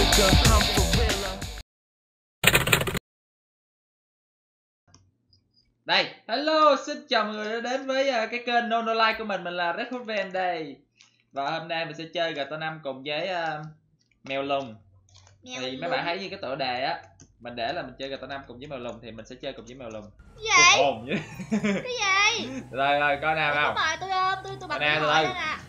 Đây, hello, xin chào mọi người đã đến với cái kênh Nonolive của mình là Redhoodvn đây. Và hôm nay mình sẽ chơi GTA 5 cùng với mèo lùn. Thì mấy bạn thấy như cái tựa đề á, mình để là mình chơi GTA 5 cùng với mèo lùn thì mình sẽ chơi cùng với mèo lùn. Cái gì? Hồn vậy. Cái gì? Rồi coi nào nào. Mời tôi ôm, tôi bật điện thoại lên nè.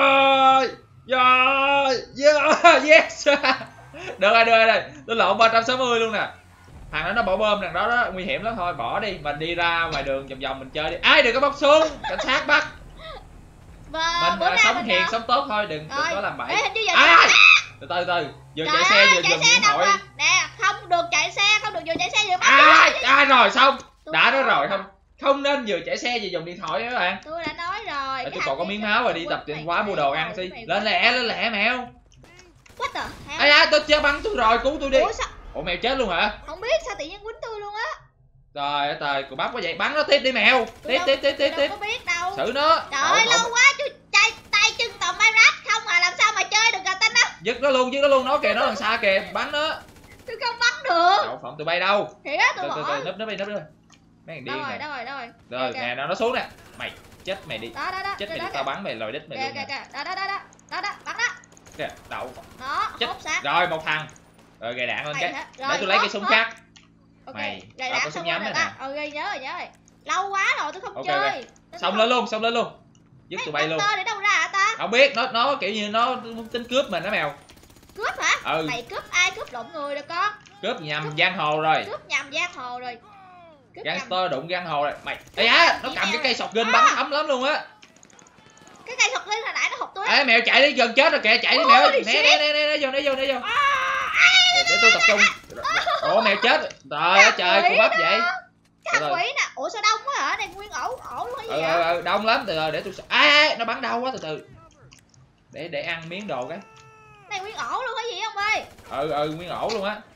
Yes. Được rồi. Tôi lộn 360 luôn nè. Thằng đó nó bỏ bom, thằng đó nguy hiểm lắm, thôi bỏ đi, mình đi ra ngoài đường vòng vòng mình chơi đi. Ai đừng có bóc xuống, cảnh sát bắt. Mình sống hiền sống tốt thôi, đừng có làm bậy. Từ từ vừa chạy xe vừa dùng điện thoại. Nè, không được chạy xe, không được vừa chạy xe vừa bắt. Rồi xong, đã nói rồi, không nên vừa chạy xe vừa dùng điện thoại các bạn. Tôi đã nói rồi. Tôi còn có miếng máu rồi, đi tập tiền quá mua đồ ăn đi. Lên lẹ mèo. What the hell? Tôi chơi bắn tôi rồi, cứu tôi đi. Ủa mèo chết luôn hả? Không biết sao tự nhiên quýnh tôi luôn á. Trời ơi, cô bắp quá vậy, bắn nó tiếp đi mèo. Tiếp. Tôi không biết đâu. Xử nó. Trời ơi, lâu quá chú tay chân toàn Minecraft không à, làm sao mà chơi được GTA 5? Dứt nó luôn, nó kìa, nó đằng xa kìa, bắn nó. Tôi không bắn được. Đậu phộng tụi bay đâu? Thiệt á, tôi bỏ. Núp đi. Mấy thằng điên nè. Đâu rồi. Rồi, nè, nó xuống nè. Mày chết mày đi. Đó. Chết mày đi, tao bắn mày lòi đít mày luôn nè. Đó, bắn đó. Kìa, đậu. Đó, hốt xác. Rồi, một thằng. Rồi gài đạn lên cái. Để tôi lấy cây súng khác. Mày, tao có súng nhắm này nè. Nhớ rồi. Lâu quá rồi tôi không chơi. Xong lên luôn. Dứt tụi bay luôn. Để đâu ra hả ta? Không biết, nó kiểu như nó tính cướp mình đó mèo. Cướp hả? Ừ. Mày cướp ai? Cướp lộn người rồi con. Cướp nhầm giang hồ rồi. Cướp nhầm giang hồ rồi. Gangster đụng giang hồ rồi. Mày. Ê á, nó cầm cái cây shotgun bắn thấm lắm luôn á. Cái cây shotgun hồi nãy nó hụt tôi. Ê mèo chạy đi, gần chết rồi kìa, chạy đi mèo. Né vô. Để tôi tập trung. Ủa mèo chết. Trời cô bắp vậy. Cái quỷ nè. Ủa sao đông quá hả? Này nguyên ổ luôn hay gì vậy? Đông lắm, từ để tôi. Nó bắn đau quá, từ. Để ăn miếng đồ cái. Này nguyên ổ luôn hay gì không ơi? Nguyên ổ luôn á.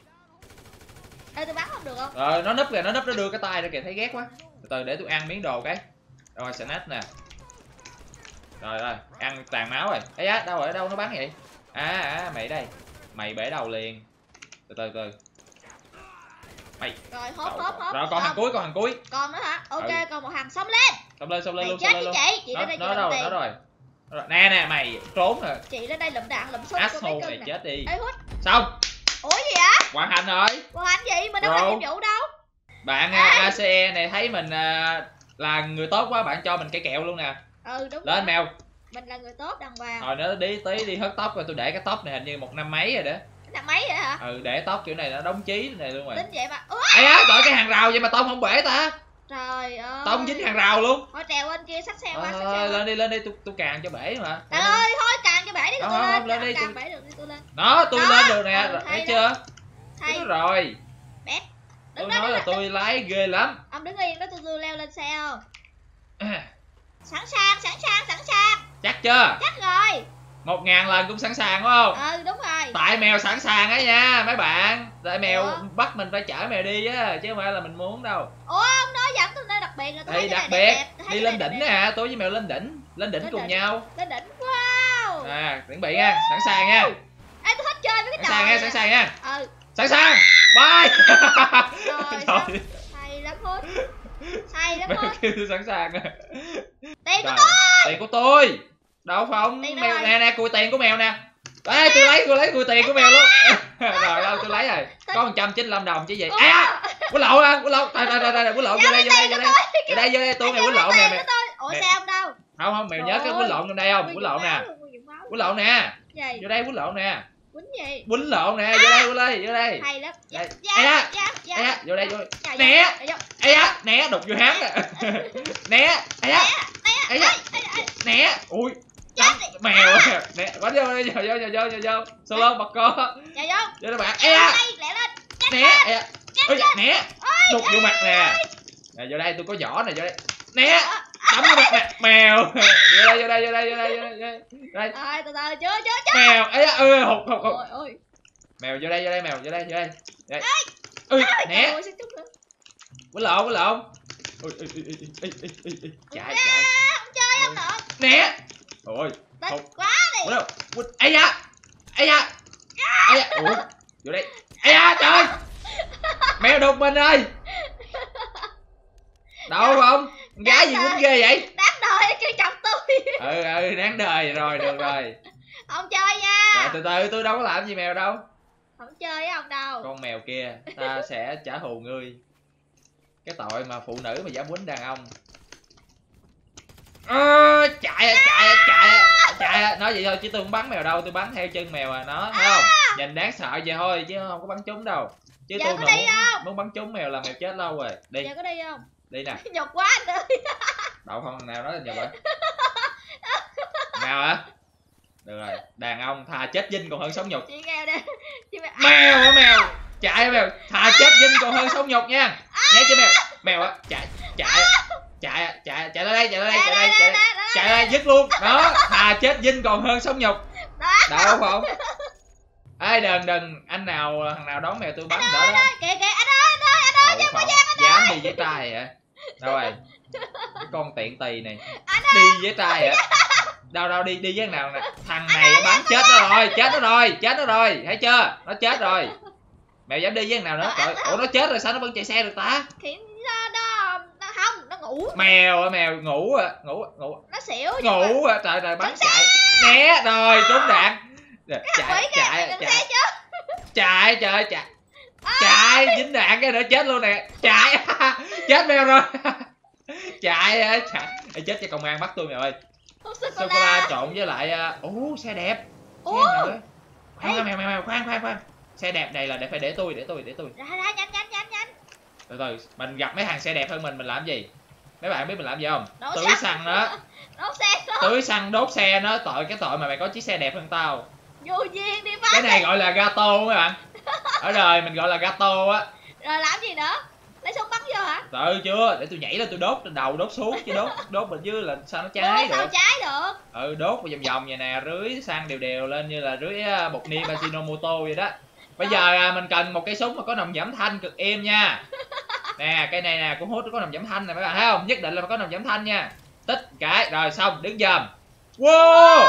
Ê tôi bắn không được không? Nó núp kìa, nó đưa cái tay ra kìa, thấy ghét quá. Từ để tôi ăn miếng đồ cái. Rồi snack nè. Rồi, ăn tàn máu rồi. Ê á, đâu nó bắn vậy? Mày đây. Mày bể đầu liền. Từ. Mày. Rồi hốt. Rồi còn thằng cuối. Còn nữa hả? Ok, còn một thằng xông lên. Xông lên luôn. Chết với chị lên đây chị lụm tiền. Nó rồi. Nè mày trốn rồi. Chị lên đây lụm đạn lụm súng của mấy cưng này. Chết đi. Ê hút. Xong. Ủa gì vậy? Hoàn thành rồi. Hoàn thành gì? Mình đâu làm nhiệm vụ đâu. Bạn ACE này thấy mình là người tốt quá, bạn cho mình cây kẹo luôn nè. Đúng. Lên mèo. Mình là người tốt đàng hoàng. Rồi nó đi hớt tóc rồi, tôi để cái tóc này hình như 1 năm mấy rồi đó. Năm mấy vậy hả? Để tóc kiểu này nó đóng chí này luôn rồi. Tính vậy mà. Trời cái hàng rào vậy mà tông không bể ta. Trời ơi. Tông dính hàng rào luôn. Thôi trèo lên kia xách xe qua. Lên đi tôi càng cho bể mà. Trời ơi thôi càng cho bể đi, không lên đi. Càng bể được đi tôi lên. Đó tôi lên được nè, thấy chưa? Đúng rồi. Bét. Tôi nói là tôi lái ghê lắm. Ông đứng yên đó, tôi leo lên xe không? Sẵn sàng. Chắc chưa? Chắc rồi. 1000 lần cũng sẵn sàng đúng không? Đúng rồi. Tại mèo sẵn sàng á nha mấy bạn. Tại mèo bắt mình phải chở mèo đi á, chứ không phải là mình muốn đâu. Ủa ông nói dẫn tôi nơi đặc biệt rồi. Thì đặc biệt đi lên đỉnh nè, tôi với mèo lên đỉnh cùng nhau. Lên đỉnh, wow. Chuẩn bị nha, sẵn sàng nha. Ê tôi thích chơi với cái trò. Sẵn sàng nha. Sẵn sàng. Bye. Rồi. Hay lắm hút. Mèo kêu tôi sẵn sàng. Tiền của tôi. Tiền của tôi. Đâu không? Mèo nè, cùi tiền của mèo nè. Ê tôi lấy cùi tiền của mèo luôn. Rồi đâu tôi lấy rồi. Có 195 đồng chứ gì. Quýnh lộn à, quýnh lộn. Đây, quýnh lộn vô đây. Vô đây tôi mèo quýnh lộn nè. Ủa xe ông đâu? Không, mèo nhớ cái quýnh lộn trong đây không? Quýnh lộn nè. Quýnh lộn nè. Vô đây quýnh lộn nè. Quýnh gì? Quýnh lộn nè, vô đây. Hay lắm. Vô đây. Né, đục vô hám nè. Né. Né. Ui. Mèo nè, bắn vô đi, vô. Solo bật co. Vô đây bạn. Né. Đục vô mặt nè. Nè vô đây tôi có vỏ này, vô đây. Né. Đấm vô mặt nè, mèo. Vô đây. Đây. Từ chưa. Mèo. Hụt. Mèo vô đây, mèo vô đây. Né. Quýnh lộn. Chạy. Không chơi không được. Né. Ôi. Quá đi. Ây da. Ủa vô đây. Ây da trời, mèo đục mình ơi. Đâu không gái gì quýnh ghê vậy. Đáng đời chưa chọc tôi. Đáng đời rồi, được rồi. Không chơi nha. Rồi từ từ, tôi đâu có làm gì mèo đâu. Không chơi với ông đâu. Con mèo kia, ta sẽ trả thù ngươi. Cái tội mà phụ nữ mà dám quýnh đàn ông. Chạy. Nói vậy thôi chứ tôi không bắn mèo đâu, tôi bắn theo chân mèo à. Nó thấy không, nhìn đáng sợ vậy thôi chứ không có bắn trúng đâu. Chứ giờ tôi có mà đi muốn bắn trúng mèo là mèo chết lâu rồi. Đi. Giờ có đi không? Đi nè. Nhục quá anh ơi. Đậu không thằng nào nói là nhục rồi. Mèo hả? Được rồi, đàn ông thà chết dinh còn hơn sống nhục. Chị nghèo đi. Mèo hả mèo? Chạy mèo, thà chết dinh còn hơn sống nhục nha. Nghe chưa mèo? Mèo á, chạy tới đây, dứt luôn. Đó, thà chết dinh còn hơn sống nhục. Đâu không? Ê đừng, thằng nào đón mèo tôi bắn đó đó. Kìa anh ơi, Không, dám đi với trai hả? Đâu rồi? Cái con tiện tỳ này. Đi với trai hả? Đâu đi với thằng nào nè. Thằng này bắn chết nó rồi, thấy chưa? Nó chết rồi. Mèo dám đi với thằng nào nữa? Trời, ủa nó chết rồi sao nó vẫn chạy xe được ta? Thì nó không, nó ngủ. Mèo ngủ à, ngủ. Nó xỉu. Ngủ à, trời bắn chạy. Né rồi, trúng đạn. Chạy, dính đạn cái nữa chết luôn nè. Chạy. Chết mèo rồi. Chạy. Chết cho công an bắt tôi mèo ơi. Sô cô la trộn với lại xe đẹp. Khoan. Xe đẹp này là phải để tôi. Ra nhanh. Từ từ, mình gặp mấy thằng xe đẹp hơn mình làm gì? Mấy bạn biết mình làm gì không? Tưới xăng đó. Tưới xăng đốt xe nó, cái tội mà mày có chiếc xe đẹp hơn tao. Vô duyên đi phát. Cái này gọi là gato mấy bạn. Ở đời mình gọi là gato á. Rồi làm gì nữa? Lấy súng bắn vô hả? Tự chưa, để tôi nhảy lên tôi đốt đầu đốt xuống chứ đốt bên dưới là sao nó cháy được. Sao cháy được? Đốt vòng vậy nè, rưới xăng đều lên như là rưới bột niêm Ajinomoto vậy đó. Bây giờ mình cần một cái súng mà có nòng giảm thanh cực êm nha. Nè, cây này nè, cũng hút có nòng giảm thanh này mấy bạn thấy không? Nhất định là phải có nòng giảm thanh nha. Tích cái, rồi xong, đứng dầm. Wow!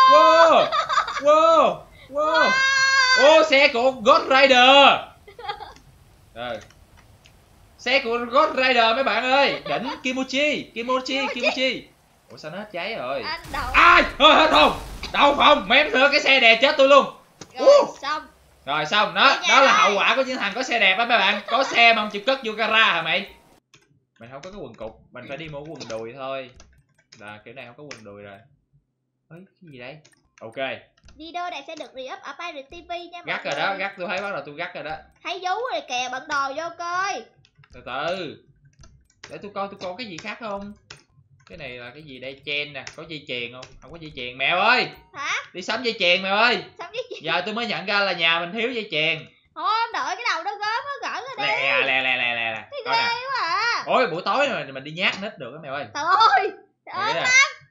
Ô, xe của Ghost Rider. Rồi. Xe của Ghost Rider mấy bạn ơi. Đỉnh Kimochi. Ủa sao nó hết cháy rồi? Ai? Hết không? Đâu không? Mém nữa cái xe đè chết tôi luôn. Rồi xong, đó là hậu quả của những thằng có xe đẹp á mấy bạn. Có xe mà không chịu cất vô gara hả mày? Mình không có cái quần cục, mình phải đi mua quần đùi thôi. Là kiểu này không có quần đùi rồi. Ơi, cái gì đây? Ok. Video này sẽ được re-up ở Pirate TV nha mọi người. Gắt rồi đó, tôi thấy bắt đầu tôi gắt rồi đó. Thấy vú rồi kìa, bận đồ vô coi. Từ từ. Để tôi coi cái gì khác không? Cái này là cái gì đây? Chain nè, có dây chuyền không? Không có dây chuyền mèo ơi. Hả? Đi sắm dây chuyền mèo ơi. Sắm dây chuyền. Giờ tôi mới nhận ra là nhà mình thiếu dây chuyền. Thôi đợi cái đầu nó gớm nó gỡ ra đi. Lè. Thấy ghê quá à. Ôi buổi tối rồi mình đi nhát nít được á mèo ơi. Trời ơi. Trời ơi.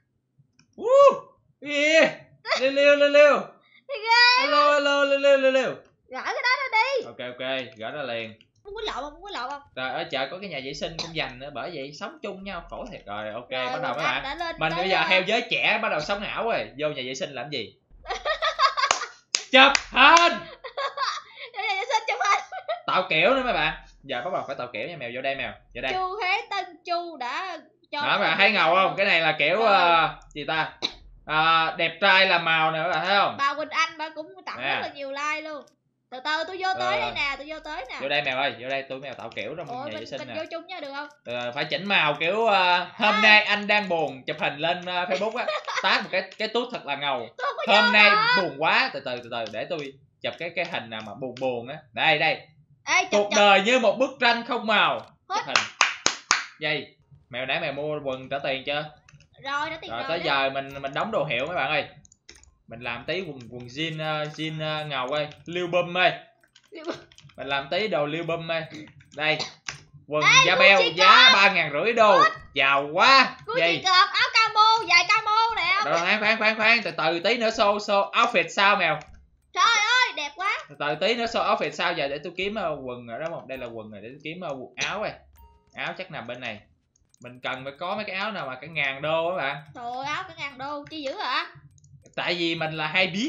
Liêu. Thấy ghê. Hello. Gỡ cái đó ra đi. Ok, gỡ ra liền. Muốn quýnh lộn không? Rồi ở chợ có cái nhà vệ sinh cũng dành nữa, bởi vậy sống chung nhau khổ thiệt. Rồi ok, rồi, bắt đầu mấy bạn. Mình bây giờ theo giới trẻ bắt đầu sống ảo rồi. Vô nhà vệ sinh làm gì? Chụp hình. Nhà vệ sinh chụp hình. Tạo kiểu nữa mấy bạn. Giờ bắt đầu phải tạo kiểu nha mèo, vô đây mèo. Vô đây. Chu Thế Tân Chu đã cho. Đó bạn thấy ngầu không? Cái này là kiểu gì ta? Đẹp trai làm màu nè các bạn thấy không? Bà Quỳnh Anh bà cũng tặng rất là nhiều like luôn. Từ tôi vô tới đây nè, Vô đây mèo ơi, vô đây tôi mèo tạo kiểu trong nhà vệ sinh nè. Mình vô chung nha được không? Phải chỉnh màu kiểu hôm nay anh đang buồn, chụp hình lên Facebook á, tag một cái tút thật là ngầu. Hôm nay buồn quá, từ từ để tôi chụp cái hình nào mà buồn á. Đây. Ê, cuộc đời như một bức tranh không màu. Chụp hình. Dây. Mèo nãy mèo mua quần trả tiền chưa? Rồi đã tiền rồi. Tới giờ mình đóng đồ hiệu mấy bạn ơi. Mình làm tí quần jean ngầu ơi, Liêu Bum ơi. Mình làm tí đồ Liêu Bum ơi. Đây. Quần da beo giá 3.500 đô. Giàu quá. Gì? Cọp, áo camo, dài camo nè. Rồi khoan, từ từ tí nữa show outfit sao mèo. Trời ơi, đẹp quá. Từ từ tí nữa show outfit sao, giờ để tôi kiếm quần rồi đó không? Đây là quần rồi, để tôi kiếm quần áo rồi. Áo chắc nằm bên này. Mình cần phải có mấy cái áo nào mà cả 1.000 đô các bạn. Trời ơi, áo cả 1.000 đô chi dữ hả? Tại vì mình là hay biết.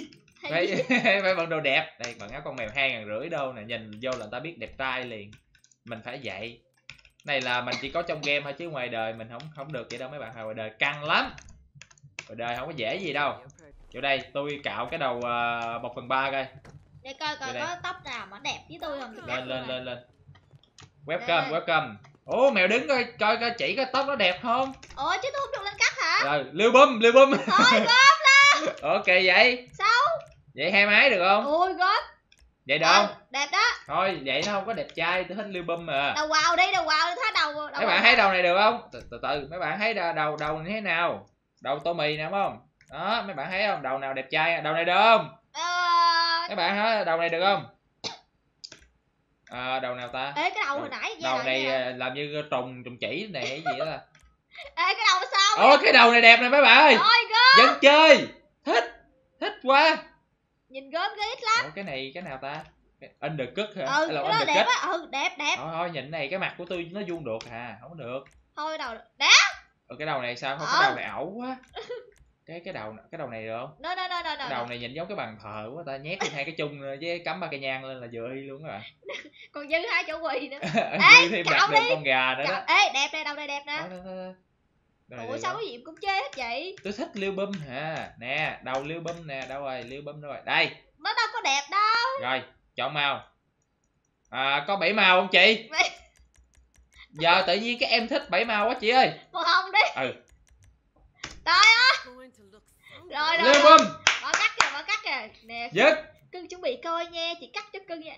phải bận đồ đẹp. Đây bận áo con mèo 2.500 đô nè, nhìn vô là người ta biết đẹp trai liền. Mình phải vậy. Này là mình chỉ có trong game thôi chứ ngoài đời mình không được vậy đâu mấy bạn. Ngoài đời căng lắm. Ngoài đời không có dễ gì đâu. Chỗ đây tôi cạo cái đầu 1/3 coi. Để coi có tóc nào mà đẹp với tôi không. Lên. Welcome. Ồ mèo đứng coi chỉ cái tóc nó đẹp không? Ủa chứ tôi không được lên cắt hả? Rồi liêu bum. Thôi góp la. Ok vậy. Sao? Vậy hai máy được không? Ôi góp. Vậy được không? Đẹp đó. Thôi vậy nó không có đẹp trai, tôi thích liêu bum mà. Đầu vào đi, thấy đầu. Mấy bạn thấy đầu này được không? Từ mấy bạn thấy đầu này thế nào? Đầu tô mì nè đúng không? Đó, mấy bạn thấy không? Đầu nào đẹp trai? Đầu này được không? Mấy bạn thấy đầu này được không? Đầu nào ta? Ê cái đầu hồi nãy đầu này làm như trùng chỉ này hay gì đó. Ê cái đầu sao? Ồ cái đầu này đẹp nè mấy bạn ơi. Rồi gớm. Dân chơi. Thích quá. Nhìn gớm ghê ít lắm. Ủa cái nào ta? Undercut hả? Cái đó đẹp á. Đẹp. Thôi nhìn này cái mặt của tôi nó vuông được à, không được. Thôi đầu đẹp. Cái đầu này sao? Không cái đầu này ẩu quá. Cái đầu này được không? No. Cái đầu này nhìn giống cái bàn thờ quá, ta nhét thêm 2 cái chung với cắm 3 cây nhang lên là vừa y luôn các bạn. Còn dư 2 chỗ quỳ nữa. Ê thêm đặt được con gà nữa đó. Ê đẹp đây, đầu này đẹp nè. Ủa sao cái gì cũng chê hết vậy? Tôi thích liêu bum hả? Nè đầu liêu bum nè, đâu rồi liêu bum đâu rồi? Đây. Nó đâu có đẹp đâu. Rồi chọn màu. Có 7 màu không chị? Giờ tự nhiên cái em thích 7 màu quá chị ơi. Màu hồng đi. Trời ơi. Rồi liêu bum. Bỏ cắt kìa. Nè. Dứt. Cưng chuẩn bị coi nha, chị cắt cho cưng nha.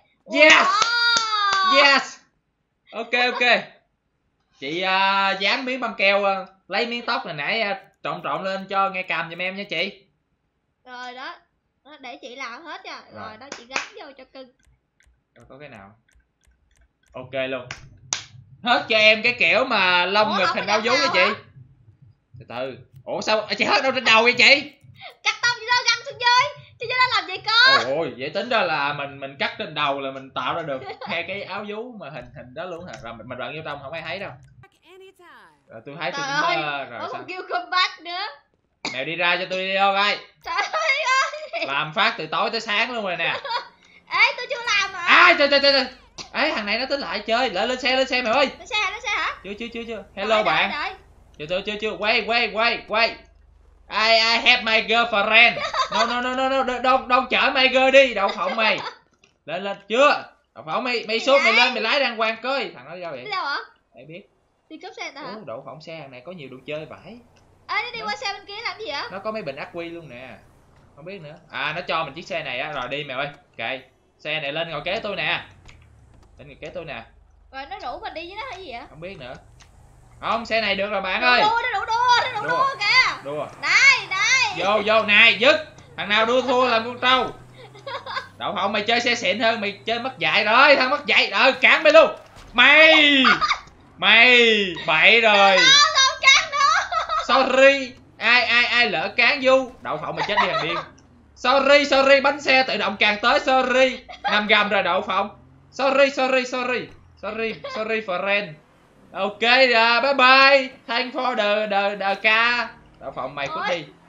Yes. Ok. Chị dán miếng băng keo lấy miếng tóc này nãy trộn lên cho nghe càm giùm em nha chị. Rồi đó. Để chị làm hết nha. Rồi đó chị gắn vô cho cưng. Có cái nào? Ok luôn. Hết cho em cái kiểu mà lông ngực hình áo vú nha chị. Từ. Ủa sao chị hết đâu trên đầu vậy chị? Cắt tông gì đâu gắn xuống dưới. Chứ đó làm gì có. Ôi vậy tính ra là mình cắt trên đầu là mình tạo ra được hai cái áo vú mà hình đó luôn hả? Rồi mình đoạn vô trong không ai thấy đâu. Rồi tôi thấy tôi cũng rồi sao? Kêu comeback nữa. Mèo đi ra cho tôi đi đâu coi. Trời ơi. Làm phát từ tối tới sáng luôn rồi nè. Ê tôi chưa làm hả? Trời. Ê thằng này nó tính lại chơi. Lên xe mày ơi. Lên xe hả? Chưa. Hello bạn. Chưa. Wait. I have my girlfriend. No. Đâu chở my girl đi. Đậu phộng mày. Lên chưa. Đậu phộng mày xuống mày lên mày lái đàng hoàng coi. Thằng nó đâu vậy? Đi đâu hả? Ai biết. Đi cướp xe ta hả? Đậu phộng xe hàng này có nhiều đồ chơi vãi. Ê nó đi qua xe bên kia làm gì vậy? Nó có mấy bình ắc quy luôn nè. Không biết nữa. Nó cho mình chiếc xe này á. Rồi đi mày ơi. Kệ. Xe này lên ngồi kế tôi nè. Rồi nó rủ mình đi với nó hay gì vậy? Không biết nữa. Không xe này được rồi bạn ơi. Nó đua kìa. Đua. Đây. Vô này dứt. Thằng nào đua thua làm con trâu. Đậu phộng mày chơi xe xịn hơn, mày chơi mất dạy rồi, thằng mất dạy. Cản mày luôn. Mày bậy rồi. Không cản nữa. Sorry. Ai lỡ cán du. Đậu phộng mày chết đi thằng điên. Sorry bánh xe tự động càng tới sorry. 5 gầm rồi đậu phộng. Sorry friend. Ok bye bye. Thank for the ca. Đậu phộng mày cút đi.